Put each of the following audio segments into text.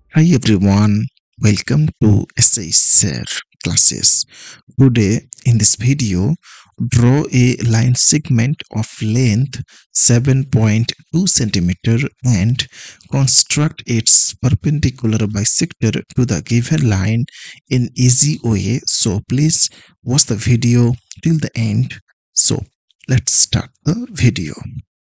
Hi everyone, welcome to SASR classes. Today in this video, draw a line segment of length 7.2 centimeter and construct its perpendicular bisector to the given line in easy way. So please watch the video till the end. So let's start the video.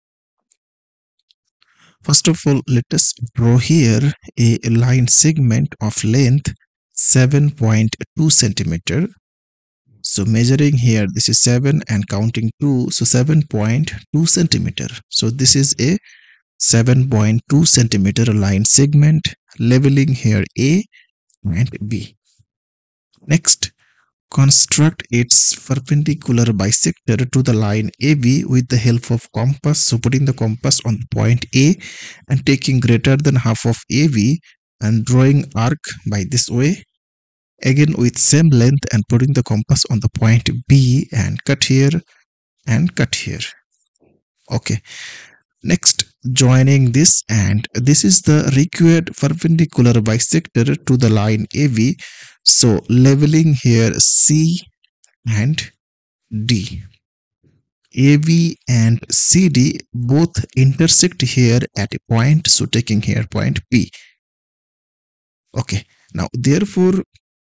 First of all, let us draw here a line segment of length 7.2 centimeter. So measuring here, this is 7 and counting 2, so 7.2 centimeter. So this is a 7.2 centimeter line segment, leveling here A and B. Next, construct its perpendicular bisector to the line AB with the help of compass. So putting the compass on point A and taking greater than half of AB and drawing arc by this way. Again with same length and putting the compass on the point B and cut here and cut here. Okay. Next, joining this, and this is the required perpendicular bisector to the line AB. So leveling here C and D. AB and CD both intersect here at a point, so taking here point P. Okay, now therefore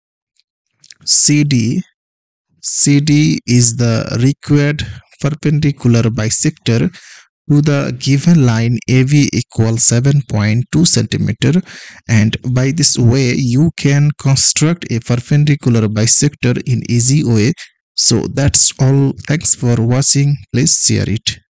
CD is the required perpendicular bisector to the given line AB equals 7.2 centimeter, and by this way you can construct a perpendicular bisector in easy way. So that's all. Thanks for watching. Please share it.